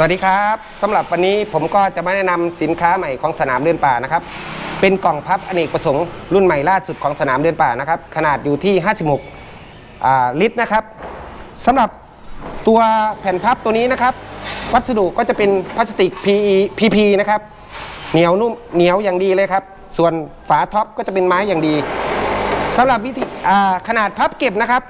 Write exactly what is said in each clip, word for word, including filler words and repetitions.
วัสดีครับสำหรับวันนี้ผมก็จะมาแนะนำสินค้าใหม่ของสนามเดินป่านะครับเป็นกล่องพับอเนกประสงค์รุ่นใหม่ล่าสุดของสนามเดินป่านะครับขนาดอยู่ที่ห้าสิบหกลิตรนะครับสำหรับตัวแผ่นพับตัวนี้นะครับวัสดุก็จะเป็นพลาสติก พี พี นะครับเหนียวนุ่มเหนียวอย่างดีเลยครับส่วนฝาท็อปก็จะเป็นไม้อย่างดีสำหรับวิธีขนาดพับเก็บนะครับ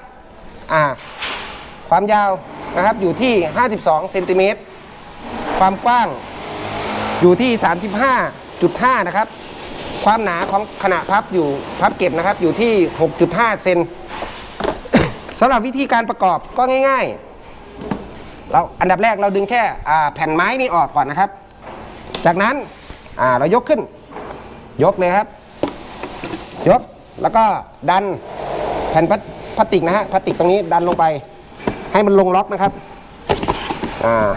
ความยาวนะครับอยู่ที่ห้าสิบสองเซนติเมตรความกว้างอยู่ที่ สามสิบห้าจุดห้า นะครับความหนาของขนาดพับอยู่พับเก็บนะครับอยู่ที่ หกจุดห้า เซน สำหรับวิธีการประกอบก็ง่ายๆเราอันดับแรกเราดึงแค่แผ่นไม้นี้ออกก่อนนะครับจากนั้นเรายกขึ้นยกเลยครับยกแล้วก็ดันแผ่นพลาสติกนะฮะพลาสติกตรงนี้ดันลงไปให้มันลงล็อกนะครับอ่า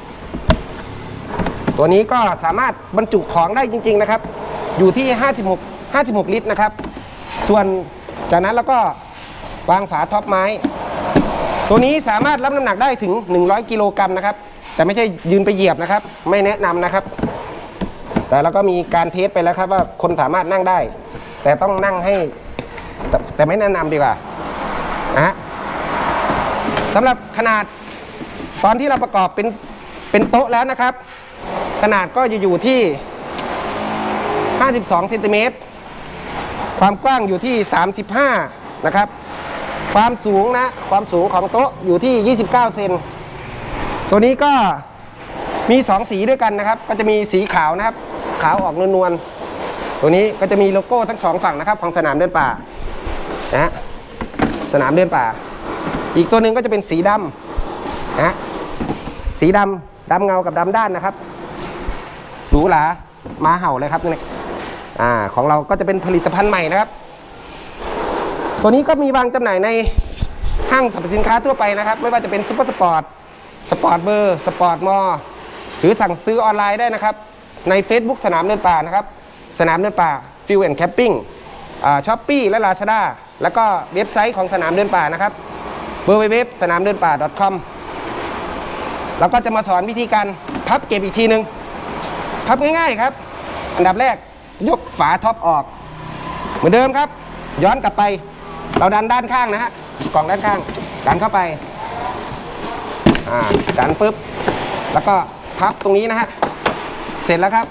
ตัวนี้ก็สามารถบรรจุของได้จริงๆนะครับอยู่ที่ห้าสิบหก ห้าสิบหกลิตรนะครับส่วนจากนั้นเราก็วางฝาท็อปไม้ตัวนี้สามารถรับน้ำหนักได้ถึงหนึ่งร้อยกิโลกรัมนะครับแต่ไม่ใช่ยืนไปเหยียบนะครับไม่แนะนำนะครับแต่เราก็มีการเทสไปแล้วครับว่าคนสามารถนั่งได้แต่ต้องนั่งให้แต่แต่ไม่แนะนำดีกว่านะฮะสำหรับขนาดตอนที่เราประกอบเป็นเป็นโต๊ะแล้วนะครับขนาดก็จะอยู่ที่ห้าสิบสองเซนติเมตรความกว้างอยู่ที่สามสิบห้านะครับความสูงนะความสูงของโต๊ะอยู่ที่ยี่สิบเก้าเซนตัวนี้ก็มีสองสีด้วยกันนะครับก็จะมีสีขาวนะครับขาวออกนวลๆตัวนี้ก็จะมีโลโก้ทั้งสองฝั่งนะครับของสนามเดินป่านะฮะสนามเดินป่าอีกตัวหนึ่งก็จะเป็นสีดำนะสีดำดำเงากับดำด้านนะครับหรูหราม้าเห่าเลยครับนี่อ่าของเราก็จะเป็นผลิตภัณฑ์ใหม่นะครับตัวนี้ก็มีวางจำหน่ายในห้างสรรพสินค้าทั่วไปนะครับไม่ว่าจะเป็นซุปเปอร์สปอร์ตสปอร์ตเบอร์สปอร์ตมอลหรือสั่งซื้อออนไลน์ได้นะครับใน Facebook สนามเดินป่านะครับสนามเดินป่าฟิวแอนด์แคมปิ้งช้อปปี้และลาซาด้าแล้วก็เว็บไซต์ของสนามเดินป่านะครับเบอร์เว็บสนามเดินป่า .com แล้วก็จะมาสอนวิธีการพับเก็บอีกทีนึงพับง่ายๆครับอันดับแรกยกฝาท็อปออกเหมือนเดิมครับย้อนกลับไปเราดันด้านข้างนะฮะกล่องด้านข้างดันเข้าไปอ่าดันปุ๊บแล้วก็พับตรงนี้นะฮะเสร็จแล้วครับ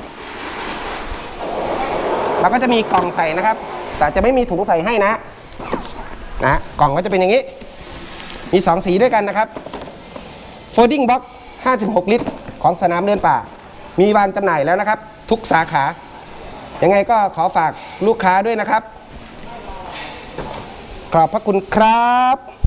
เราก็จะมีกล่องใส่นะครับแต่จะไม่มีถุงใส่ให้นะนะกล่องก็จะเป็นอย่างนี้มีสองสีด้วยกันนะครับโฟลดิ้งบ็อกซ์ห้าสิบหกลิตรของสนามเดินป่ามีวางจำหน่ายแล้วนะครับทุกสาขายังไงก็ขอฝากลูกค้าด้วยนะครับขอบพระคุณครับ